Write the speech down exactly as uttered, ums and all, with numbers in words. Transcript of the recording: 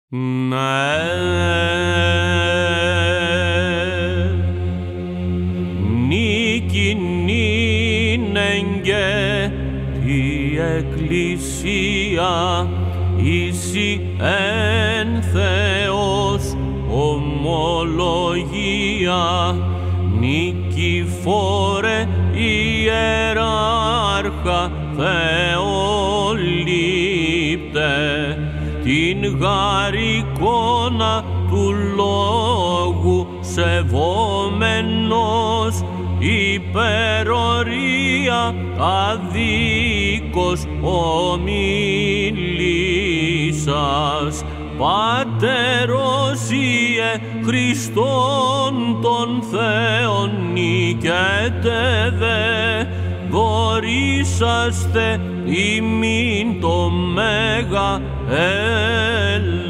Ναι, νίκην και η Εκκλησία ίση εν Θεός ομολογία, νικηφόρε ιεράρχα Θεολήπτε, την γάρ εικόνα του λόγου σεβόμενος, υπερορία αδίκως ομιλήσας, Πατέρος Ιε Χριστόν των Θεών νικέτε δε, δωρήσαστε ημίν το Μέγα Ελ.